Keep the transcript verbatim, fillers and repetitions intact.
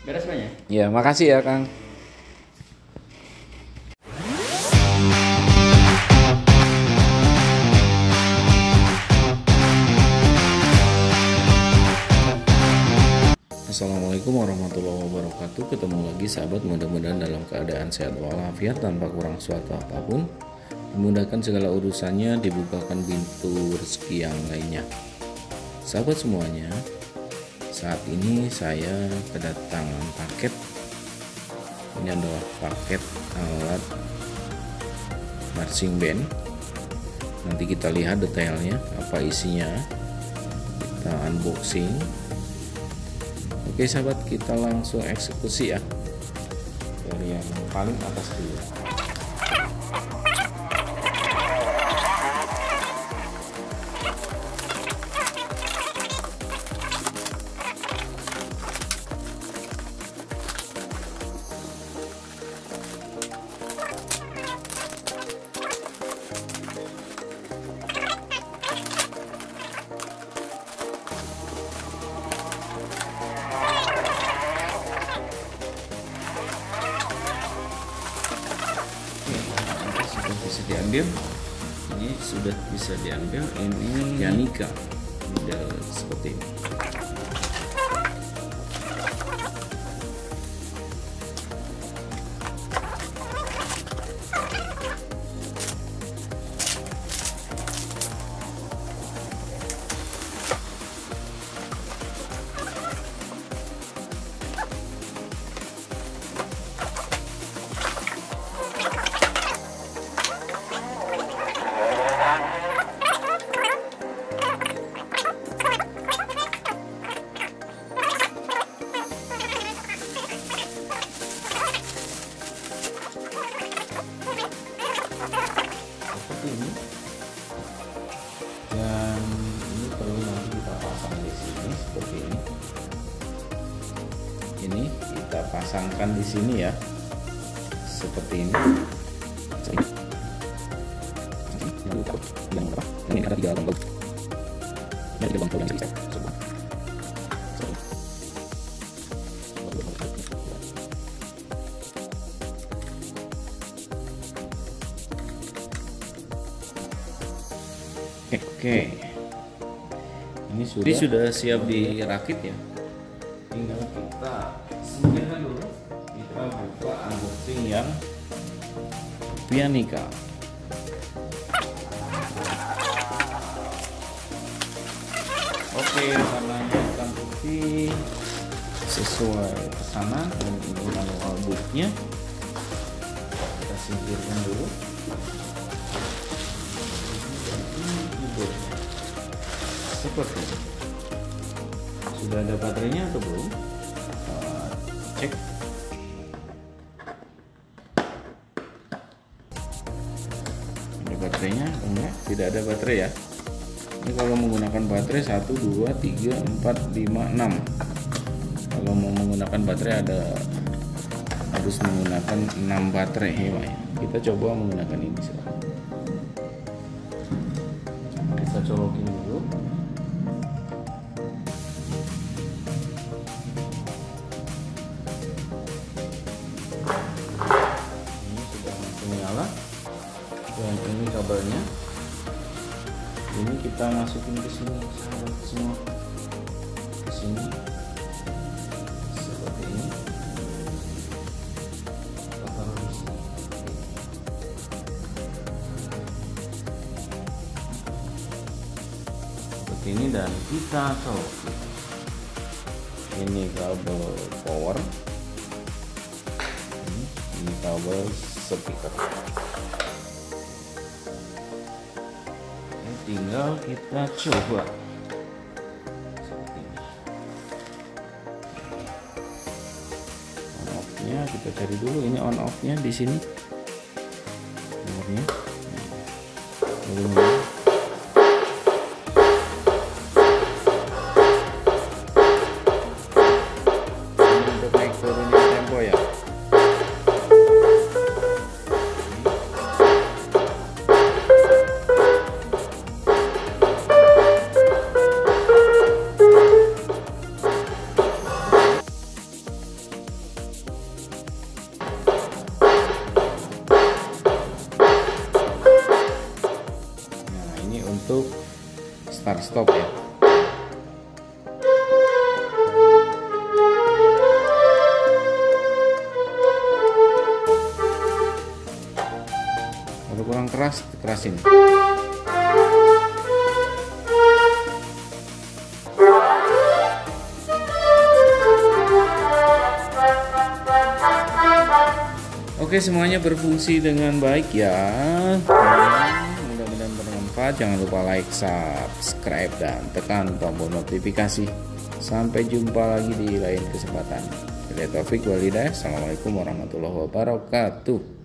Beres semuanya? Ya, makasih ya Kang. Assalamualaikum warahmatullahi wabarakatuh. Ketemu lagi sahabat, mudah-mudahan dalam keadaan sehat walafiat tanpa kurang suatu apapun, dimudahkan segala urusannya, dibukakan pintu rezeki yang lainnya. Sahabat semuanya, saat ini saya kedatangan paket. Ini adalah paket alat marching band. Nanti kita lihat detailnya apa isinya, kita unboxing. Oke sahabat, kita langsung eksekusi ya. Dari yang paling atas dulu. Bisa diambil, ini sudah bisa diambil. Ini Pianica model seperti ini. Ini dan ini perlu nanti kita pasang di sini seperti ini. Ini kita pasangkan di sini ya, seperti ini. Ini ada tiga tombol. Ini tiga tombol yang bisa coba. Oke, ini sudah, ini sudah siap dirakit ya. Tinggal kita singkirkan dulu. Kita buka unboxing yang Pianica. Oke, warnanya hitam putih sesuai pesanan dan ini manual booknya. Kita singkirkan dulu. Seperti ini. Sudah ada baterainya atau belum? Uh, cek. Ada baterainya atau enggak? Tidak ada baterai ya. Ini kalau menggunakan baterai satu, dua, tiga, empat, lima, enam. Kalau mau menggunakan baterai ada harus menggunakan enam baterai ya. Kita coba menggunakan ini sekarang. Kita colokin dulu. Dan ini kabelnya, ini kita masukin ke sini sahabat semua, ke sini seperti ini. Kita taruh di sini seperti ini dan kita colokin. Ini kabel power, ini, ini kabel speaker. Tinggal kita coba seperti ini. On off-nya kita cari dulu, ini on off-nya di sini. Nomornya. Nah, ini untuk naik turunnya tempo ya. start stop ya. Kalau kurang keras, kerasin. Oke, semuanya berfungsi dengan baik ya. Mudah-mudahan bermanfaat. Jangan lupa like, subscribe, dan tekan tombol notifikasi. Sampai jumpa lagi di lain kesempatan. Bila taufik wal hidayah. Assalamualaikum warahmatullahi wabarakatuh.